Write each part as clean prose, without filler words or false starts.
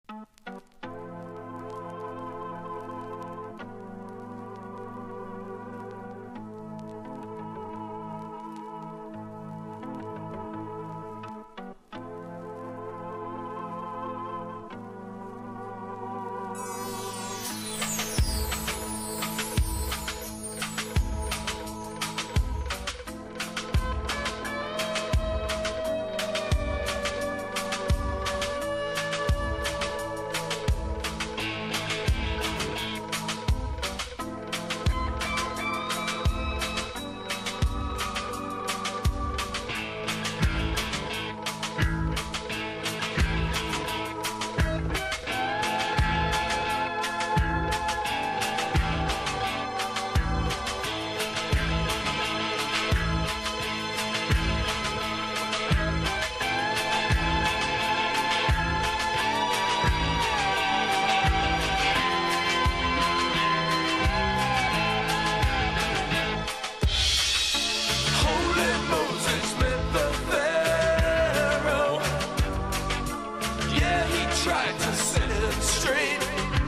Tried to set him straight,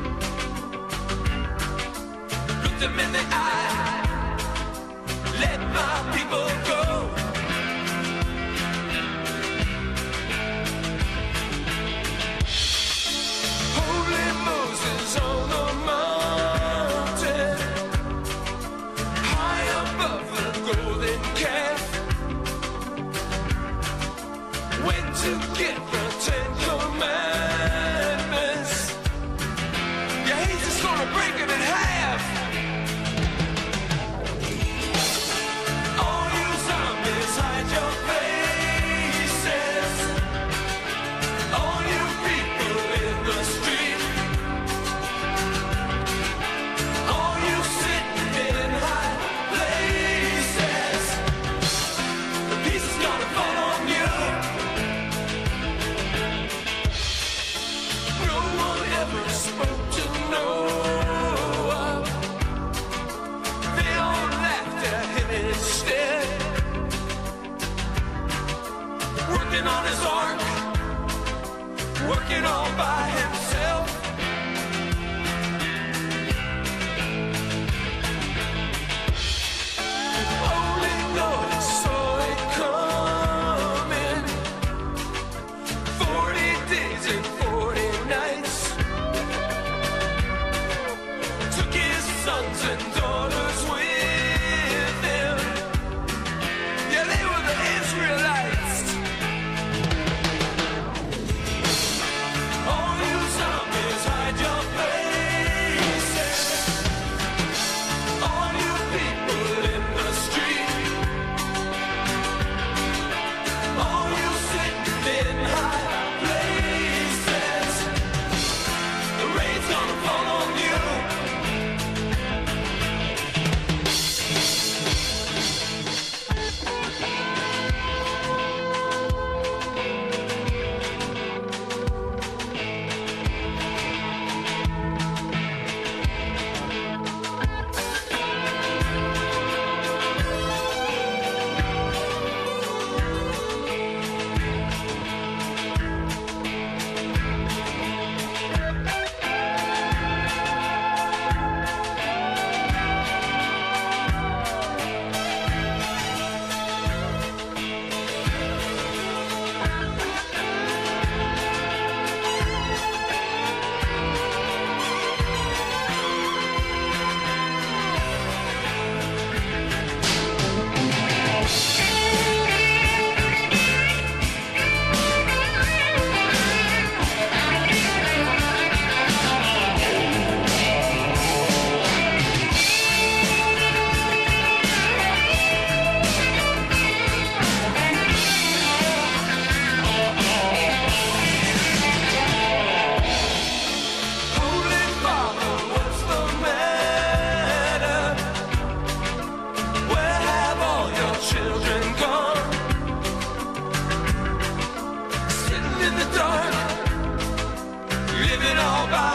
looked him in the eye, let my people go. Holy Moses on the mountain, high above the golden calf, went to get the 10 Commandments. Break it in half. All you zombies, hide your faces. All you people in the street. All you sitting in high places. The peace is gonna fall on you. No one ever spoke to no. Instead, working on his ark, working all by himself. Only Lord saw it coming. 40 days and 40 nights. Took his sons and daughters with. Living all by